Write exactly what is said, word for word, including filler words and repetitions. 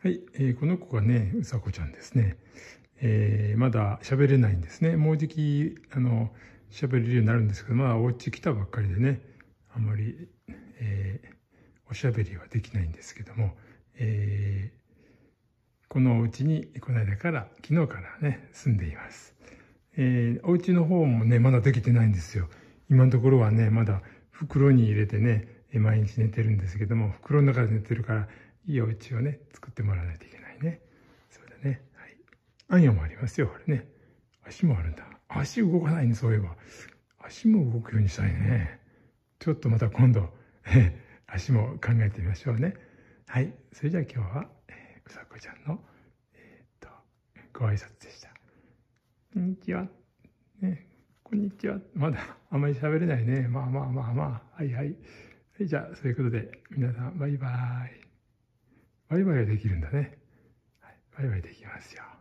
はい、えー、この子がね、うさこちゃんですね。えー、まだ喋れないんですね。もうじき、あの、喋れるようになるんですけど、まあ、お家来たばっかりでね、あんまり、えー、おしゃべりはできないんですけども、えー、このお家に、この間から、昨日からね、住んでいます。えー、お家の方もね、まだできてないんですよ。今のところはね、まだ袋に入れてね、毎日寝てるんですけども、袋の中で寝てるから、いいお家をね、作ってもらわないといけないね。そうだね。はい。あんやもありますよ、これね。足もあるんだ。足動かないね、そういえば。足も動くようにしたいね。ちょっとまた今度、足も考えてみましょうね。はい。それじゃあ今日は、えー、うさこちゃんの、えー、っと、ご挨拶でした。こんにちは。ね、こんにちは。まだあまり喋れないね。まあまあまあまあ。はいはい。はい、じゃあ、そういうことで、皆さん、バイバイ。バイバイができるんだね。はい、バイバイできますよ。